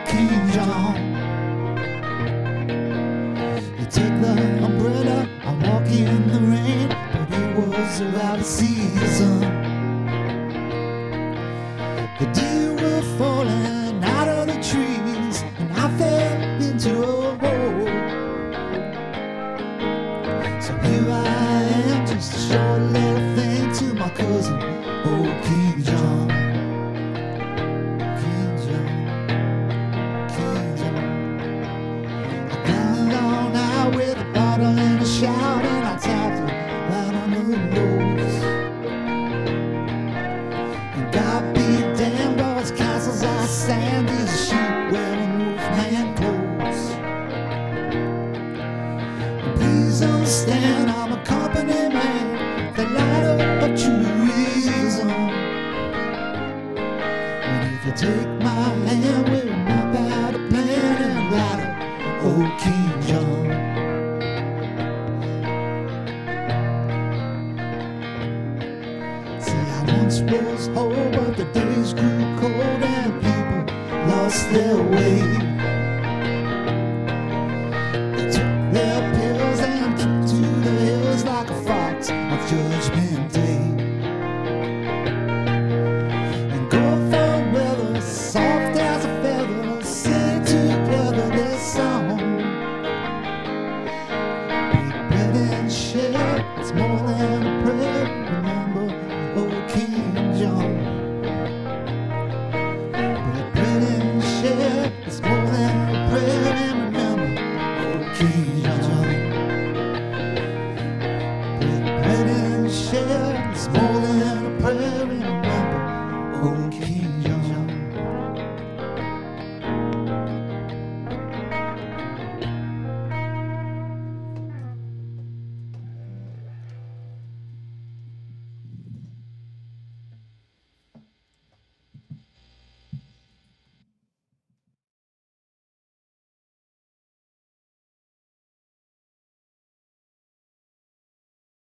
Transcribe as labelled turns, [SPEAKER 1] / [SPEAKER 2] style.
[SPEAKER 1] King John. You take the umbrella, I walk in the rain, but it was out of season. The dew were falling out of the trees, and I fell into a hole. So here I am, just a short little thing to my cousin, old King John. King John, King John. I climbed on out with a bottle and a shout, and I tapped it right on the nose. And God be damned, all his castles are sand, he's a sheep wearing wolfman clothes. And please understand, I'm a company man, the light of true reason. And if you take my hand, we'll map out a plan and rattle, old King John. See, I once was whole, but the days grew cold and people lost their way. They took their pills and took to the hills like a fox on Judgment Day. And go for weather, soft as a feather, sing together their song. Break bread and share, it's more than a prayer. Remember, old King John. Break bread and share, it's more than a prayer. And remember, old King John.